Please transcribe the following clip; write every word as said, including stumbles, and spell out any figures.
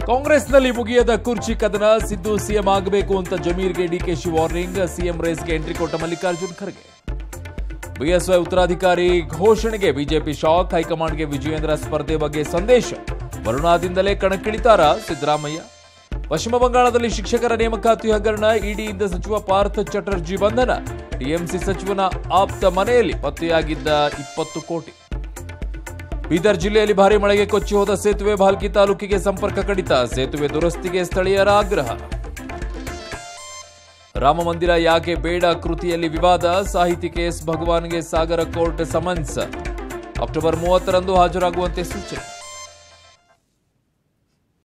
ಕಾಂಗ್ರೆಸ್ನಲ್ಲಿ ಮುಗಿಯದ ಕುರ್ಚಿ ಕದನ. ಸಿದ್ದು ಸಿಎಂ ಆಗಬೇಕು ಅಂತ ಜಮೀರ್ಗೆ ಡಿಕೆಶಿ ವಾರ್ನಿಂಗ್. ಸಿಎಂ ರೇಸ್ಗೆ ಎಂಟ್ರಿ ಕೊಟ್ಟ ಮಲ್ಲಿಕಾರ್ಜುನ್ ಖರ್ಗೆ. ಬಿಎಸ್ವೈ ಉತ್ತರಾಧಿಕಾರಿ ಘೋಷಣೆಗೆ ಬಿಜೆಪಿ ಶಾಕ್. ಹೈಕಮಾಂಡ್ಗೆ ವಿಜಯೇಂದ್ರ ಸ್ಪರ್ಧೆ ಬಗ್ಗೆ ಸಂದೇಶ. ವರುಣಾದಿಂದಲೇ ಕಣಕ್ಕಿಳಿತಾರ ಸಿದ್ದರಾಮಯ್ಯ. ಪಶ್ಚಿಮ ಬಂಗಾಳದಲ್ಲಿ ಶಿಕ್ಷಕರ ನೇಮಕಾತಿ ಹಗರಣ. ಇಡಿಯಿಂದ ಸಚಿವ ಪಾರ್ಥ ಚಟರ್ಜಿ ಬಂಧನ. ಟಿಎಂಸಿ ಸಚಿವನ ಆಪ್ತ ಮನೆಯಲ್ಲಿ ಪತ್ತೆಯಾಗಿದ್ದ ಇಪ್ಪತ್ತು ಕೋಟಿ. ಬೀದರ್ ಜಿಲ್ಲೆಯಲ್ಲಿ ಭಾರಿ ಮಳೆಗೆ ಕೊಚ್ಚಿ ಹೋದ ಸೇತುವೆ. ಭಾಲ್ಕಿ ತಾಲೂಕಿಗೆ ಸಂಪರ್ಕ ಕಡಿತ. ಸೇತುವೆ ದುರಸ್ತಿಗೆ ಸ್ಥಳೀಯರ ಆಗ್ರಹ. ರಾಮ ಮಂದಿರ ಯಾಕೆ ಬೇಡ ಕೃತಿಯಲ್ಲಿ ವಿವಾದ. ಸಾಹಿತಿ ಕೆಎಸ್ ಭಗವಾನ್ಗೆ ಸಾಗರ ಕೋರ್ಟ್ ಸಮನ್ಸ್. ಅಕ್ಟೋಬರ್ ಮೂವತ್ತರಂದು ಹಾಜರಾಗುವಂತೆ ಸೂಚನೆ.